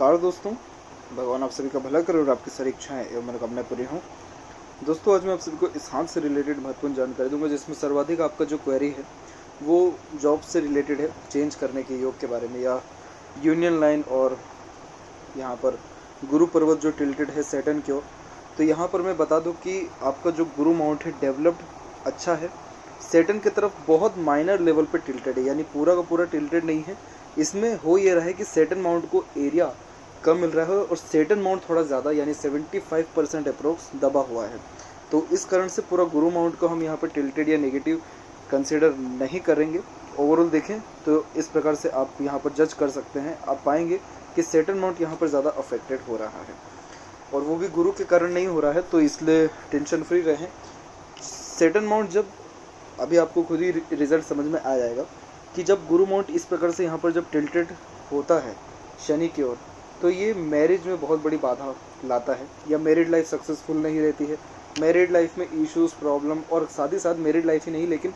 नमस्कार दोस्तों, भगवान आप सभी का भला करे और आपकी सारी इच्छाएं एवं मनोकामनाएं पूरी हों। दोस्तों, आज मैं आप सभी को इस हाथ से रिलेटेड महत्वपूर्ण जानकारी दूंगा, जिसमें सर्वाधिक आपका जो क्वेरी है वो जॉब से रिलेटेड है, चेंज करने के योग के बारे में, या यूनियन लाइन और यहाँ पर गुरु पर्वत जो टिल्टेड है सैटर्न की ओर। तो यहाँ पर मैं बता दूँ कि आपका जो गुरु माउंट है डेवलप्ड अच्छा है, सैटर्न की तरफ बहुत माइनर लेवल पर टिल्टेड है, यानी पूरा का पूरा टिल्टेड नहीं है। इसमें हो ये रहा है कि सैटर्न माउंट को एरिया कम मिल रहा है और सैटर्न माउंट थोड़ा ज़्यादा यानी 75% अप्रोक्स दबा हुआ है। तो इस कारण से पूरा गुरु माउंट को हम यहाँ पर टिल्टेड या नेगेटिव कंसिडर नहीं करेंगे। ओवरऑल देखें तो इस प्रकार से आप यहाँ पर जज कर सकते हैं। आप पाएंगे कि सैटर्न माउंट यहाँ पर ज़्यादा अफेक्टेड हो रहा है और वो भी गुरु के कारण नहीं हो रहा है, तो इसलिए टेंशन फ्री रहें। सैटर्न माउंट जब अभी आपको खुद ही रिजल्ट समझ में आ जाएगा कि जब गुरु माउंट इस प्रकार से यहाँ पर जब टिल्टेड होता है शनि की ओर, तो ये मैरिज में बहुत बड़ी बाधा लाता है या मैरिड लाइफ सक्सेसफुल नहीं रहती है। मैरिड लाइफ में इश्यूज, प्रॉब्लम, और साथ ही साथ मैरिड लाइफ ही नहीं लेकिन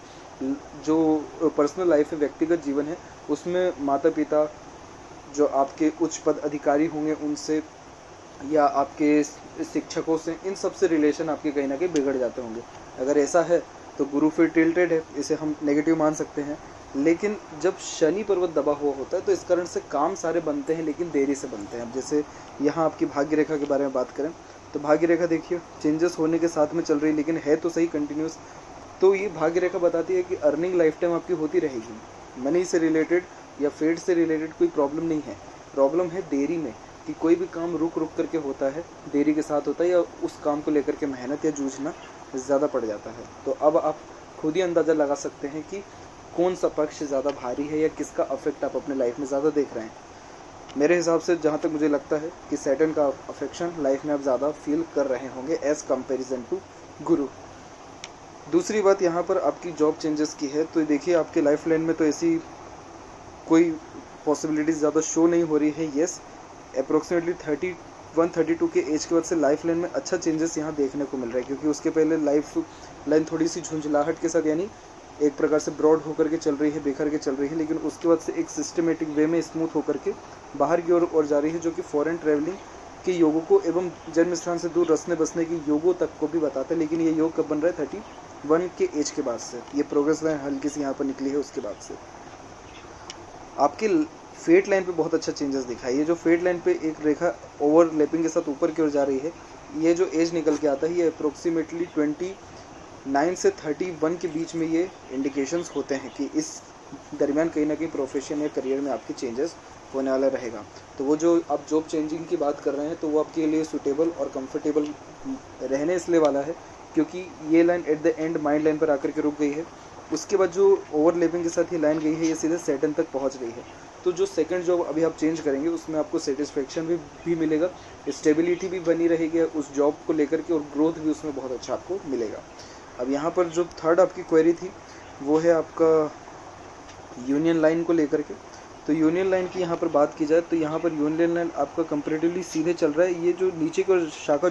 जो पर्सनल लाइफ है, व्यक्तिगत जीवन है, उसमें माता पिता, जो आपके उच्च पद अधिकारी होंगे उनसे या आपके शिक्षकों से, इन सब से रिलेशन आपके कहीं ना कहीं बिगड़ जाते होंगे। अगर ऐसा है तो गुरु फिर टिल्टेड है, इसे हम नेगेटिव मान सकते हैं। लेकिन जब शनि पर्वत दबा हुआ होता है तो इस कारण से काम सारे बनते हैं लेकिन देरी से बनते हैं। अब जैसे यहाँ आपकी भाग्य रेखा के बारे में बात करें तो भाग्य रेखा देखिए चेंजेस होने के साथ में चल रही, लेकिन है तो सही कंटिन्यूस। तो ये भाग्य रेखा बताती है कि अर्निंग लाइफ टाइम आपकी होती रहेगी। मनी से रिलेटेड या फेट से रिलेटेड कोई प्रॉब्लम नहीं है, प्रॉब्लम है देरी में, कि कोई भी काम रुक रुक करके होता है, देरी के साथ होता है, या उस काम को लेकर के मेहनत या जूझना ज़्यादा पड़ जाता है। तो अब आप खुद ही अंदाज़ा लगा सकते हैं कि कौन सा पक्ष ज़्यादा भारी है या किसका अफेक्ट आप अपने लाइफ में ज़्यादा देख रहे हैं। मेरे हिसाब से जहाँ तक मुझे लगता है कि सैटर्न का अफेक्शन लाइफ में आप ज़्यादा फील कर रहे होंगे एज़ कंपैरिजन टू गुरु। दूसरी बात यहाँ पर आपकी जॉब चेंजेस की है, तो देखिए आपके लाइफ लाइन में तो ऐसी कोई पॉसिबिलिटीज़ ज़्यादा शो नहीं हो रही है। येस, अप्रोक्सीमेटली 31-32 के एज के बाद से लाइफ लाइन में अच्छा चेंजेस यहाँ देखने को मिल रहा है, क्योंकि उसके पहले लाइफ लाइन थोड़ी सी झुंझलाहट के साथ, यानी एक प्रकार से ब्रॉड होकर के चल रही है, बिखर के चल रही है, लेकिन उसके बाद से एक सिस्टमेटिक वे में स्मूथ होकर के बाहर की ओर जा रही है, जो कि फॉरेन ट्रैवलिंग के योगों को एवं जन्म स्थान से दूर रसने बसने के योगों तक को भी बताता है। लेकिन ये योग कब बन रहा है? 31 के एज के बाद से। ये प्रोग्रेस लाइन हल्की सी यहाँ पर निकली है, उसके बाद से आपकी फेट लाइन पे बहुत अच्छा चेंजेस दिखा है। ये जो फेट लाइन पे एक रेखा ओवरलैपिंग के साथ ऊपर की ओर जा रही है, ये जो एज निकल के आता है ये अप्रोक्सीमेटली 29 से 31 के बीच में ये इंडिकेशंस होते हैं कि इस दरमियान कहीं ना कहीं प्रोफेशन या करियर में आपकी चेंजेस होने वाला रहेगा। तो वो जो आप जॉब चेंजिंग की बात कर रहे हैं तो वो आपके लिए सूटेबल और कंफर्टेबल रहने इसलिए वाला है क्योंकि ये line at the end mind line पर आकर के रुक गई है। उसके बाद जो ओवरलैपिंग के साथ ये लाइन गई है ये सीधे सैटर्न तक पहुँच रही है। तो जो सेकंड जॉब अभी आप चेंज करेंगे उसमें आपको सेटिस्फेक्शन भी मिलेगा, स्टेबिलिटी भी बनी रहेगी उस जॉब को लेकर के, और ग्रोथ भी उसमें बहुत अच्छा आपको मिलेगा। अब यहाँ पर जो थर्ड आपकी क्वेरी थी वो है आपका यूनियन लाइन को लेकर के। तो यूनियन लाइन की यहाँ पर बात की जाए तो यहाँ पर यूनियन लाइन आपका कंपैरेटिवली सीधे चल रहा है। ये जो नीचे की शाखा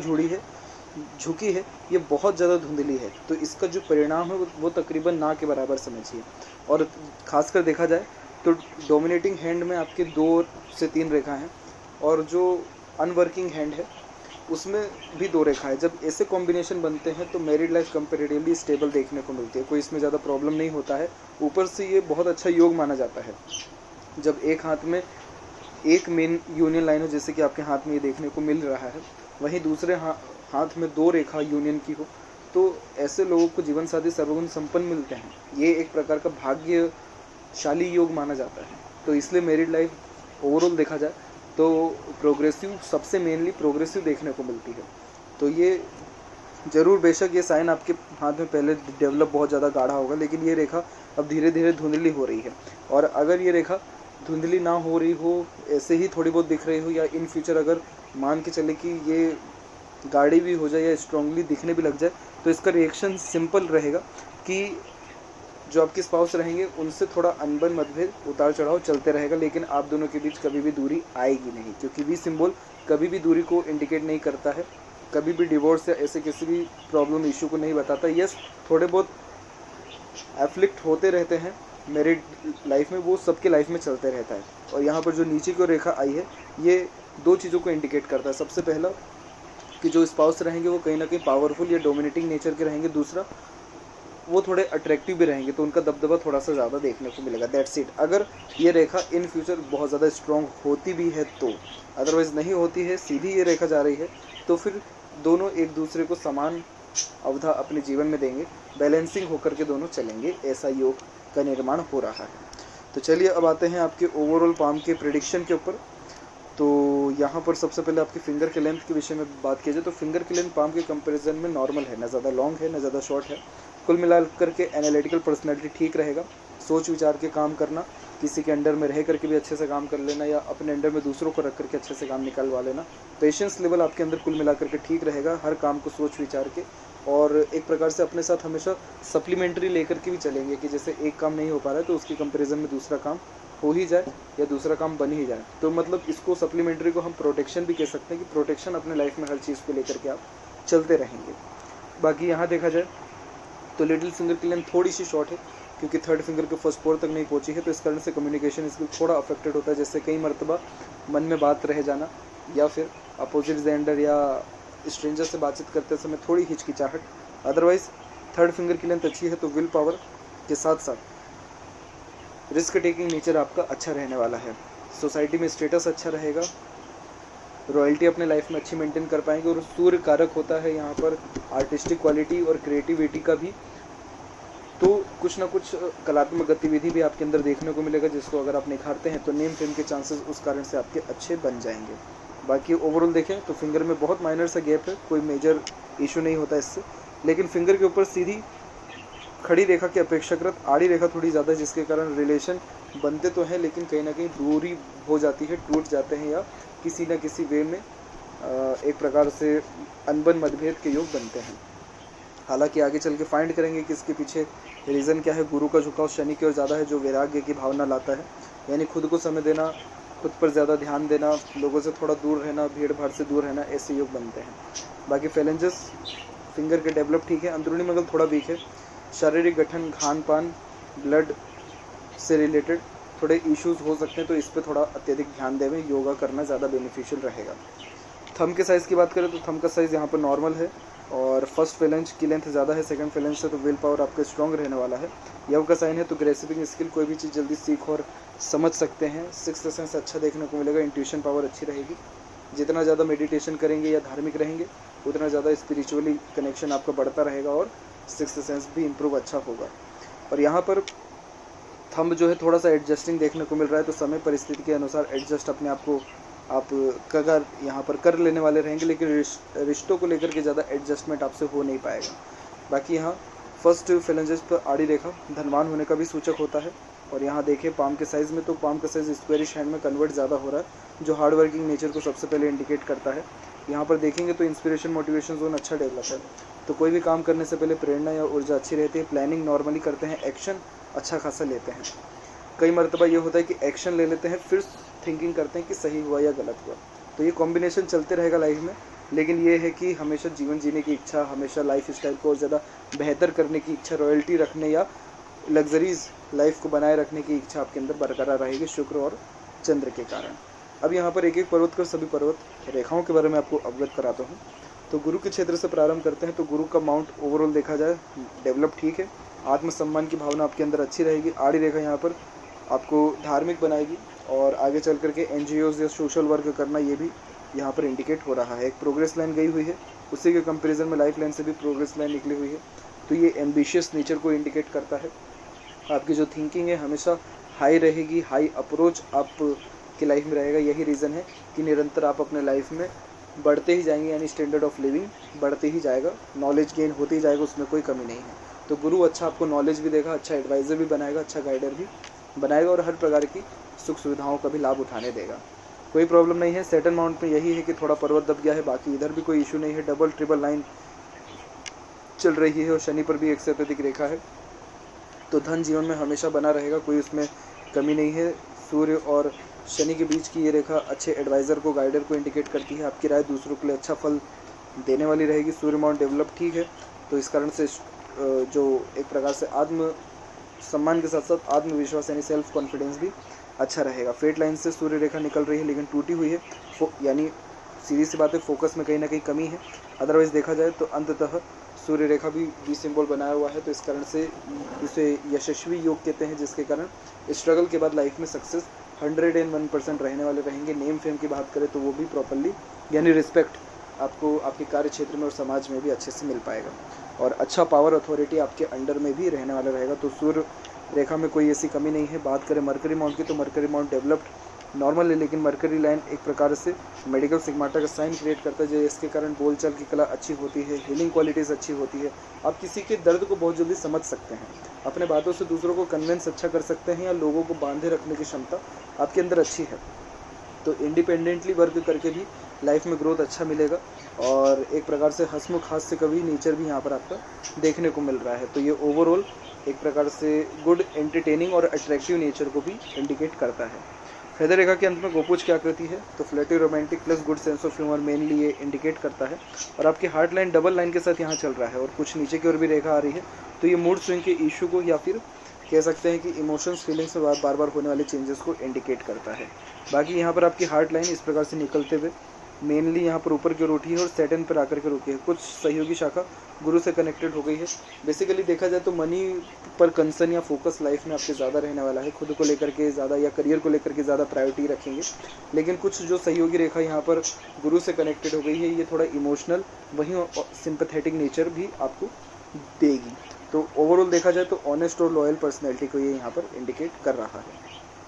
झुकी है ये बहुत ज़्यादा धुंधली है, तो इसका जो परिणाम है वो तकरीबन ना के बराबर समझिए। और खासकर देखा जाए तो डोमिनेटिंग हैंड में आपके 2 से 3 रेखा हैं और जो अनवर्किंग हैंड है उसमें भी 2 रेखा है। जब ऐसे कॉम्बिनेशन बनते हैं तो मैरिड लाइफ कंपैरेटिवली स्टेबल देखने को मिलती है, कोई इसमें ज़्यादा प्रॉब्लम नहीं होता है। ऊपर से ये बहुत अच्छा योग माना जाता है जब एक हाथ में एक मेन यूनियन लाइन हो, जैसे कि आपके हाथ में ये देखने को मिल रहा है, वहीं दूसरे हाथ में 2 रेखा यूनियन की हो, तो ऐसे लोगों को जीवन साथी सर्वगुण संपन्न मिलते हैं। ये एक प्रकार का भाग्यशाली योग माना जाता है। तो इसलिए मैरिड लाइफ ओवरऑल देखा जाए तो प्रोग्रेसिव, सबसे मेनली प्रोग्रेसिव देखने को मिलती है। तो ये ज़रूर बेशक ये साइन आपके हाथ में पहले डेवलप बहुत ज़्यादा गाढ़ा होगा, लेकिन ये रेखा अब धीरे धीरे धुंधली हो रही है। और अगर ये रेखा धुंधली ना हो रही हो, ऐसे ही थोड़ी बहुत दिख रही हो, या इन फ्यूचर अगर मान के चले कि ये गाढ़ी भी हो जाए या स्ट्रांगली दिखने भी लग जाए, तो इसका रिएक्शन सिंपल रहेगा कि जो आपके स्पाउस रहेंगे उनसे थोड़ा अनबन, मतभेद, उतार चढ़ाव चलते रहेगा, लेकिन आप दोनों के बीच कभी भी दूरी आएगी नहीं, क्योंकि वी सिंबल कभी भी दूरी को इंडिकेट नहीं करता है, कभी भी डिवोर्स या ऐसे किसी भी प्रॉब्लम इशू को नहीं बताता। यस, थोड़े बहुत एफ्लिक्ट होते रहते हैं मैरिड लाइफ में, वो सबके लाइफ में चलते रहता है। और यहाँ पर जो नीचे की रेखा आई है ये दो चीज़ों को इंडिकेट करता है। सबसे पहला कि जो स्पाउस रहेंगे वो कहीं ना कहीं पावरफुल या डोमिनेटिंग नेचर के रहेंगे, दूसरा वो थोड़े अट्रैक्टिव भी रहेंगे, तो उनका दबदबा थोड़ा सा ज़्यादा देखने को मिलेगा। That's it. अगर ये रेखा इन फ्यूचर बहुत ज़्यादा स्ट्रॉन्ग होती भी है तो, अदरवाइज़ नहीं होती है, सीधी ये रेखा जा रही है, तो फिर दोनों एक दूसरे को समान अवधा अपने जीवन में देंगे, बैलेंसिंग होकर के दोनों चलेंगे, ऐसा योग का निर्माण हो रहा है। तो चलिए अब आते हैं आपके ओवरऑल पाम के प्रेडिक्शन के ऊपर। तो यहाँ पर सबसे पहले आपकी फिंगर के लेंथ के विषय में बात की जाए तो फिंगर की लेंथ पाम के कंपैरिजन में नॉर्मल है, ना ज़्यादा लॉन्ग है ना ज़्यादा शॉर्ट है। कुल मिलाकर के एनालिटिकल पर्सनैलिटी ठीक रहेगा, सोच विचार के काम करना, किसी के अंडर में रह करके भी अच्छे से काम कर लेना या अपने अंडर में दूसरों को रख करके अच्छे से काम निकालवा लेना। पेशेंस लेवल आपके अंदर कुल मिलाकर के ठीक रहेगा, हर काम को सोच विचार के, और एक प्रकार से अपने साथ हमेशा सप्लीमेंट्री लेकर के भी चलेंगे कि जैसे एक काम नहीं हो पा रहा है तो उसकी कंपैरिजन में दूसरा काम हो ही जाए या दूसरा काम बन ही जाए। तो मतलब इसको सप्लीमेंट्री को हम प्रोटेक्शन भी कह सकते हैं कि प्रोटेक्शन अपने लाइफ में हर चीज़ को लेकर के आप चलते रहेंगे। बाकी यहाँ देखा जाए तो लिटिल फिंगर की लेंथ थोड़ी सी शॉर्ट है क्योंकि थर्ड फिंगर के फर्स्ट फोर तक नहीं पहुँची है, तो इस कारण से कम्युनिकेशन स्किल थोड़ा अफेक्टेड होता है, जैसे कई मरतबा मन में बात रह जाना या फिर अपोजिट जेंडर या स्ट्रेंजर से बातचीत करते समय थोड़ी हिचकिचाहट। अदरवाइज थर्ड फिंगर की लेंथ अच्छी है, तो विल पावर के साथ साथ रिस्क टेकिंग नेचर आपका अच्छा रहने वाला है, सोसाइटी में स्टेटस अच्छा रहेगा, रॉयल्टी अपने लाइफ में अच्छी मेंटेन कर पाएंगे। और सूर्य कारक होता है यहाँ पर आर्टिस्टिक क्वालिटी और क्रिएटिविटी का भी, तो कुछ ना कुछ कलात्मक गतिविधि भी आपके अंदर देखने को मिलेगा, जिसको अगर आप निखारते हैं तो नेम फेम के चांसेस उस कारण से आपके अच्छे बन जाएंगे। बाकी ओवरऑल देखें तो फिंगर में बहुत माइनर सा गैप है, कोई मेजर इशू नहीं होता इससे, लेकिन फिंगर के ऊपर सीधी खड़ी रेखा की अपेक्षाकृत आड़ी रेखा थोड़ी ज़्यादा है, जिसके कारण रिलेशन बनते तो हैं लेकिन कहीं ना कहीं दूरी हो जाती है, टूट जाते हैं या किसी न किसी वे में एक प्रकार से अनबन मतभेद के योग बनते हैं। हालांकि आगे चल के फाइंड करेंगे कि इसके पीछे रीज़न क्या है। गुरु का झुकाव शनि की ओर ज़्यादा है, जो वैराग्य की भावना लाता है, यानी खुद को समय देना, खुद पर ज़्यादा ध्यान देना, लोगों से थोड़ा दूर रहना, भीड़ भाड़ से दूर रहना, ऐसे योग बनते हैं। बाकी फैलेंजेस फिंगर के डेवलप ठीक है, अंदरूनी मंगल थोड़ा वीक है, शारीरिक गठन, खान पान, ब्लड से रिलेटेड थोड़े इश्यूज हो सकते हैं, तो इस पर थोड़ा अत्यधिक ध्यान देवें, योगा करना ज़्यादा बेनिफिशियल रहेगा। थंब के साइज़ की बात करें तो थंब का साइज़ यहाँ पर नॉर्मल है और फर्स्ट फेलेंज की लेंथ ज़्यादा है, सेकंड फेलेंज से तो विल पावर आपका स्ट्रॉन्ग रहने वाला है। यव का साइन है तो ग्रेसिपिंग स्किल, कोई भी चीज़ जल्दी सीख और समझ सकते हैं। सिक्स्थ सेंस अच्छा देखने को मिलेगा, इंट्यूशन पावर अच्छी रहेगी। जितना ज़्यादा मेडिटेशन करेंगे या धार्मिक रहेंगे उतना ज़्यादा स्पिरिचुअली कनेक्शन आपका बढ़ता रहेगा और सिक्स्थ सेंस भी इम्प्रूव अच्छा होगा। और यहाँ पर थंब जो है थोड़ा सा एडजस्टिंग देखने को मिल रहा है, तो समय परिस्थिति के अनुसार एडजस्ट अपने आप को आप कगर यहाँ पर कर लेने वाले रहेंगे, लेकिन रिश्तों को लेकर के ज़्यादा एडजस्टमेंट आपसे हो नहीं पाएगा। बाकी यहाँ फर्स्ट फेलेंजेस पर आड़ी रेखा धनवान होने का भी सूचक होता है। और यहाँ देखें पाम के साइज़ में, तो पाम का साइज़ स्क्वेरिश हैंड में कन्वर्ट ज़्यादा हो रहा है, जो हार्ड वर्किंग नेचर को सबसे पहले इंडिकेट करता है। यहाँ पर देखेंगे तो इंस्पिरेशन मोटिवेशन जोन अच्छा डेवलप है, तो कोई भी काम करने से पहले प्रेरणा या ऊर्जा अच्छी रहती है। प्लानिंग नॉर्मली करते हैं, एक्शन अच्छा खासा लेते हैं। कई मरतबा ये होता है कि एक्शन ले लेते हैं फिर थिंकिंग करते हैं कि सही हुआ या गलत हुआ, तो ये कॉम्बिनेशन चलते रहेगा लाइफ में। लेकिन ये है कि हमेशा जीवन जीने की इच्छा, हमेशा लाइफ स्टाइल को और ज़्यादा बेहतर करने की इच्छा, रॉयल्टी रखने या लग्जरीज लाइफ को बनाए रखने की इच्छा आपके अंदर बरकरार रहेगी शुक्र और चंद्र के कारण। अब यहाँ पर एक एक पर्वत कर सभी पर्वत रेखाओं के बारे में आपको अवगत कराता हूँ। तो गुरु के क्षेत्र से प्रारंभ करते हैं। तो गुरु का माउंट ओवरऑल देखा जाए डेवलप ठीक है, आत्मसम्मान की भावना आपके अंदर अच्छी रहेगी। आड़ी रेखा यहाँ पर आपको धार्मिक बनाएगी और आगे चल करके NGOs या सोशल वर्क करना, ये भी यहाँ पर इंडिकेट हो रहा है। एक प्रोग्रेस लाइन गई हुई है, उसी के कंपैरिजन में लाइफ लाइन से भी प्रोग्रेस लाइन निकली हुई है, तो ये एम्बिशियस नेचर को इंडिकेट करता है। आपकी जो थिंकिंग है हमेशा हाई रहेगी, हाई अप्रोच आप की लाइफ में रहेगा। यही रीज़न है कि निरंतर आप अपने लाइफ में बढ़ते ही जाएंगे, यानी स्टैंडर्ड ऑफ लिविंग बढ़ते ही जाएगा, नॉलेज गेन होते ही जाएगा, उसमें कोई कमी नहीं है। तो गुरु अच्छा आपको नॉलेज भी देगा, अच्छा एडवाइज़र भी बनाएगा, अच्छा गाइडर भी बनाएगा और हर प्रकार की सुख सुविधाओं का भी लाभ उठाने देगा। कोई प्रॉब्लम नहीं है। सेटन माउंट में यही है कि थोड़ा पर्वत दब गया है, बाकी इधर भी कोई इशू नहीं है। डबल ट्रिपल लाइन चल रही है और शनि पर भी एक से अत्यधिक रेखा है, तो धन जीवन में हमेशा बना रहेगा, कोई उसमें कमी नहीं है। सूर्य और शनि के बीच की ये रेखा अच्छे एडवाइज़र को, गाइडर को इंडिकेट करती है। आपकी राय दूसरों के लिए अच्छा फल देने वाली रहेगी। सूर्य माउंट डेवलप ठीक है, तो इस कारण से जो एक प्रकार से आत्म सम्मान के साथ साथ आत्मविश्वास यानी सेल्फ कॉन्फिडेंस भी अच्छा रहेगा। फेट लाइन से सूर्य रेखा निकल रही है लेकिन टूटी हुई है, यानी सीधी सी बात है फोकस में कहीं ना कहीं कमी है। अदरवाइज देखा जाए तो अंततः सूर्य रेखा भी वी सिंबल बनाया हुआ है, तो इस कारण से इसे यशस्वी योग कहते हैं, जिसके कारण स्ट्रगल के बाद लाइफ में सक्सेस 101% रहने वाले रहेंगे। नेम फेम की बात करें तो वो भी प्रॉपरली, यानी रिस्पेक्ट आपको आपके कार्य क्षेत्र में और समाज में भी अच्छे से मिल पाएगा, और अच्छा पावर अथॉरिटी आपके अंडर में भी रहने वाला रहेगा। तो सूर्य रेखा में कोई ऐसी कमी नहीं है। बात करें मरकरी माउंट की, तो मरकरी माउंट डेवलप्ड नॉर्मल है, लेकिन मरकरी लाइन एक प्रकार से मेडिकल सिग्माटा का साइन क्रिएट करता है, जिसके कारण बोलचाल की कला अच्छी होती है, हीलिंग क्वालिटीज़ अच्छी होती है। आप किसी के दर्द को बहुत जल्दी समझ सकते हैं, अपने बातों से दूसरों को कन्विंस अच्छा कर सकते हैं, या लोगों को बांधे रखने की क्षमता आपके अंदर अच्छी है। तो इंडिपेंडेंटली वर्क करके भी लाइफ में ग्रोथ अच्छा मिलेगा, और एक प्रकार से हंसमुख हास्य कवि नेचर भी यहाँ पर आपका देखने को मिल रहा है। तो ये ओवरऑल एक प्रकार से गुड एंटरटेनिंग और अट्रैक्टिव नेचर को भी इंडिकेट करता है। फेदर रेखा के अंत में गोपुज की आकृति है, तो flirty, romantic plus good sense of humour mainly ये इंडिकेट करता है। और आपकी हार्ट लाइन डबल लाइन के साथ यहाँ चल रहा है, और कुछ नीचे की ओर भी रेखा आ रही है, तो ये मूड स्विंग के इशू को, या फिर कह सकते हैं कि इमोशंस फीलिंग्स में बार बार होने वाले चेंजेस को इंडिकेट करता है। बाकी यहाँ पर आपकी हार्ट लाइन इस प्रकार से निकलते हुए मेनली यहाँ पर ऊपर की ओर उठी है और सैटर्न पर आकर के रुकी है। कुछ सहयोगी शाखा गुरु से कनेक्टेड हो गई है। बेसिकली देखा जाए तो मनी पर कंसर्न या फोकस लाइफ में आपके ज़्यादा रहने वाला है, खुद को लेकर के ज़्यादा या करियर को लेकर के ज़्यादा प्रायोरिटी रखेंगे। लेकिन कुछ जो सहयोगी रेखा यहाँ पर गुरु से कनेक्टेड हो गई है, ये थोड़ा इमोशनल वहीं सिंपैथेटिक नेचर भी आपको देगी। तो ओवरऑल देखा जाए तो ऑनेस्ट और लॉयल पर्सनैलिटी को ये यहाँ पर इंडिकेट कर रहा है।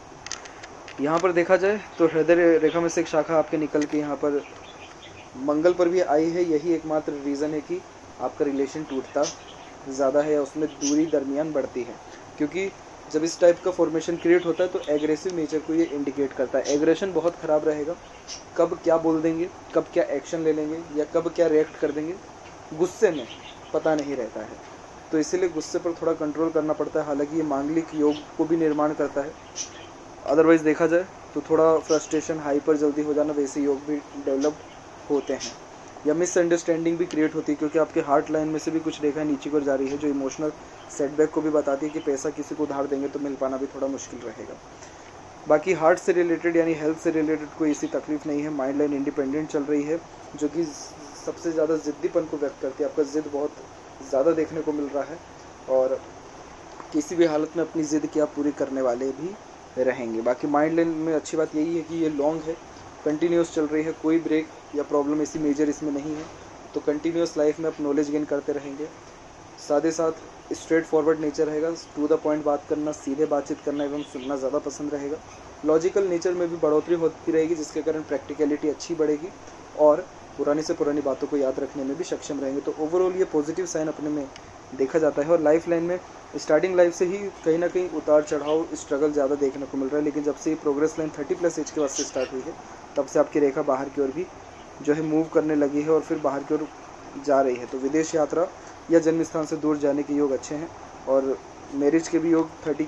यहाँ पर देखा जाए तो हृदय रेखा में से एक शाखा आपके निकल के यहाँ पर मंगल पर भी आई है। यही एकमात्र रीज़न है कि आपका रिलेशन टूटता ज़्यादा है या उसमें दूरी दरमियान बढ़ती है, क्योंकि जब इस टाइप का फॉर्मेशन क्रिएट होता है तो एग्रेसिव नेचर को ये इंडिकेट करता है। एग्रेशन बहुत ख़राब रहेगा, कब क्या बोल देंगे, कब क्या एक्शन ले लेंगे, या कब क्या रिएक्ट कर देंगे, गुस्से में पता नहीं रहता है। तो इसीलिए गुस्से पर थोड़ा कंट्रोल करना पड़ता है। हालांकि ये मांगलिक योग को भी निर्माण करता है, अदरवाइज़ देखा जाए तो थोड़ा फ्रस्ट्रेशन, हाइपर जल्दी हो जाना, वैसे योग भी डेवलप होते हैं, या मिसअंडरस्टैंडिंग भी क्रिएट होती है, क्योंकि आपके हार्ट लाइन में से भी कुछ रेखाएं नीचे की ओर जा रही है, जो इमोशनल सेटबैक को भी बताती है कि पैसा किसी को उधार देंगे तो मिल पाना भी थोड़ा मुश्किल रहेगा। बाकी हार्ट से रिलेटेड यानी हेल्थ से रिलेटेड कोई ऐसी तकलीफ नहीं है। माइंड लाइन इंडिपेंडेंट चल रही है, जो कि सबसे ज़्यादा ज़िद्दीपन को व्यक्त करती है। आपका ज़िद बहुत ज़्यादा देखने को मिल रहा है, और किसी भी हालत में अपनी ज़िद की आप पूरी करने वाले भी रहेंगे। बाकी माइंड लाइन में अच्छी बात यही है कि ये लॉन्ग है, कंटिन्यूस चल रही है, कोई ब्रेक या प्रॉब्लम ऐसी मेजर इसमें नहीं है। तो कंटिन्यूस लाइफ में आप नॉलेज गेन करते रहेंगे। साथ ही साथ स्ट्रेट फॉरवर्ड नेचर रहेगा, टू द पॉइंट बात करना, सीधे बातचीत करना एवं सुनना ज़्यादा पसंद रहेगा। लॉजिकल नेचर में भी बढ़ोतरी होती रहेगी, जिसके कारण प्रैक्टिकलिटी अच्छी बढ़ेगी, और पुरानी से पुरानी बातों को याद रखने में भी सक्षम रहेंगे। तो ओवरऑल ये पॉजिटिव साइन अपने में देखा जाता है। और लाइफ लाइन में स्टार्टिंग लाइफ से ही कहीं ना कहीं उतार चढ़ाव, स्ट्रगल ज़्यादा देखने को मिल रहा है, लेकिन जब से ये प्रोग्रेस लाइन 30+ एज के बाद से स्टार्ट हुई है, तब से आपकी रेखा बाहर की ओर भी जो है मूव करने लगी है, और फिर बाहर की ओर जा रही है। तो विदेश यात्रा या जन्म स्थान से दूर जाने के योग अच्छे हैं, और मैरिज के भी योग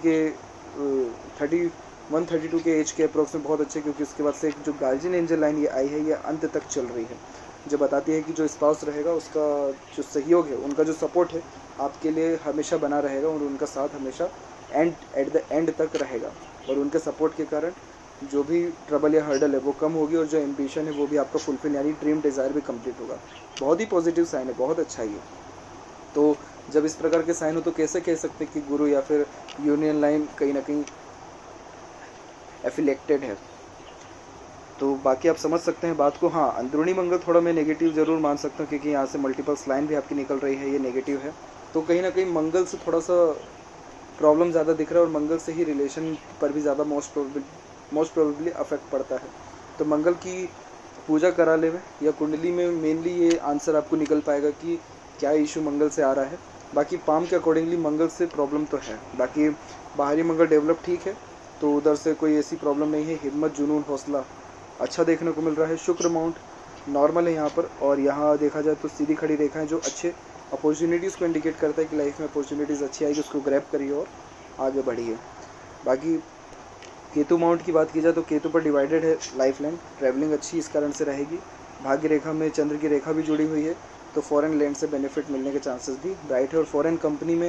31-32 के एज के अप्रोक्स में बहुत अच्छे, क्योंकि उसके बाद से एक जो गार्जियन एंजल लाइन ये आई है, ये अंत तक चल रही है, जो बताती है कि जो स्पाउस रहेगा उसका जो सहयोग है, उनका जो सपोर्ट है आपके लिए हमेशा बना रहेगा, और उनका साथ हमेशा एट द एंड तक रहेगा, और उनके सपोर्ट के कारण जो भी ट्रबल या हर्डल है वो कम होगी, और जो एम्बिशन है वो भी आपका फुलफिल यानी ड्रीम डिज़ायर भी कंप्लीट होगा। बहुत ही पॉजिटिव साइन है, बहुत अच्छा ही है। तो जब इस प्रकार के साइन हो तो कैसे कह सकते हैं कि गुरु या फिर यूनियन लाइन कहीं ना कहीं एफिलेक्टेड है। तो बाकी आप समझ सकते हैं बात को। हाँ, अंदरूनी मंगल थोड़ा मैं नेगेटिव ज़रूर मान सकता हूँ, क्योंकि यहाँ से मल्टीपल्स लाइन भी आपकी निकल रही है, ये नेगेटिव है। तो कहीं ना कहीं मंगल से थोड़ा सा प्रॉब्लम ज़्यादा दिख रहा है, और मंगल से ही रिलेशन पर भी ज़्यादा मोस्ट प्रोबेबली अफेक्ट पड़ता है। तो मंगल की पूजा करा ले में या कुंडली में मेनली ये आंसर आपको निकल पाएगा कि क्या इशू मंगल से आ रहा है। बाकी पाम के अकॉर्डिंगली मंगल से प्रॉब्लम तो है, बाकी बाहरी मंगल डेवलप ठीक है, तो उधर से कोई ऐसी प्रॉब्लम नहीं है। हिम्मत, जुनून, हौसला अच्छा देखने को मिल रहा है। शुक्र माउंट नॉर्मल है यहाँ पर, और यहाँ देखा जाए तो सीधी खड़ी रेखाएं जो अच्छे अपॉर्चुनिटीज़ को इंडिकेट करता है कि लाइफ में अपॉर्चुनिटीज़ अच्छी आएगी, उसको ग्रैब करिए और आगे बढ़िए। बाकी केतु माउंट की बात की जाए तो केतु पर डिवाइडेड है लाइफ लाइन, ट्रैवलिंग अच्छी इस कारण से रहेगी। भाग्य रेखा में चंद्र की रेखा भी जुड़ी हुई है, तो फॉरेन लैंड से बेनिफिट मिलने के चांसेस भी ब्राइट है। और फॉरेन कंपनी में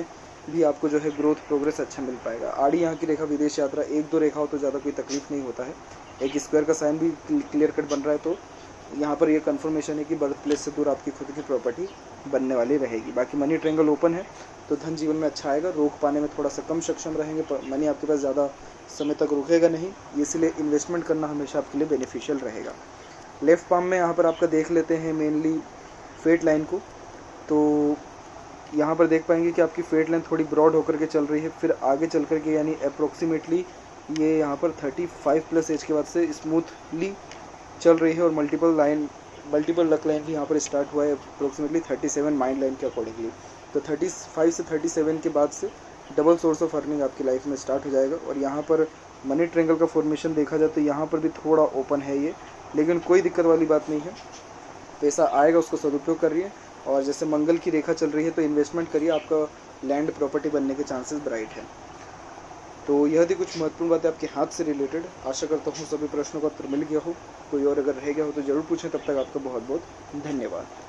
भी आपको जो है ग्रोथ प्रोग्रेस अच्छा मिल पाएगा। आड़ी यहाँ की रेखा विदेश यात्रा, 1-2 रेखा हो तो ज़्यादा कोई तकलीफ नहीं होता है। एक स्क्वायर का साइन भी क्लियर कट बन रहा है, तो यहाँ पर ये कंफर्मेशन है कि बर्थ प्लेस से दूर आपकी खुद की प्रॉपर्टी बनने वाली रहेगी। बाकी मनी ट्रायंगल ओपन है तो धन जीवन में अच्छा आएगा। रोक पाने में थोड़ा सा कम सक्षम रहेंगे, पर मनी आपके पास ज़्यादा समय तक रुकेगा नहीं, इसलिए इन्वेस्टमेंट करना हमेशा आपके लिए बेनिफिशियल रहेगा। लेफ्ट पाम में यहाँ पर आपका देख लेते हैं मेनली फेट लाइन को, तो यहाँ पर देख पाएंगे कि आपकी फेट लाइन थोड़ी ब्रॉड होकर के चल रही है, फिर आगे चल कर के यानी अप्रोक्सीमेटली ये यहाँ पर 35+ एज के बाद से स्मूथली चल रही है, और मल्टीपल लक लाइन भी यहाँ पर स्टार्ट हुआ है अप्रोक्सीमेटली 37 माइंड लाइन के अकॉर्डिंगली। तो 35 से 37 के बाद से डबल सोर्स ऑफ अर्निंग आपकी लाइफ में स्टार्ट हो जाएगा। और यहाँ पर मनी ट्रायंगल का फॉर्मेशन देखा जाए तो यहाँ पर भी थोड़ा ओपन है ये, लेकिन कोई दिक्कत वाली बात नहीं है, पैसा आएगा, उसको सदुपयोग करिए। और जैसे मंगल की रेखा चल रही है तो इन्वेस्टमेंट करिए, आपका लैंड प्रॉपर्टी बनने के चांसेस ब्राइट हैं। तो यह थी कुछ महत्वपूर्ण बातें आपके हाथ से रिलेटेड। आशा करता हूँ सभी प्रश्नों का उत्तर मिल गया हो। कोई और अगर रह गया हो तो ज़रूर पूछें। तब तक आपका बहुत बहुत धन्यवाद।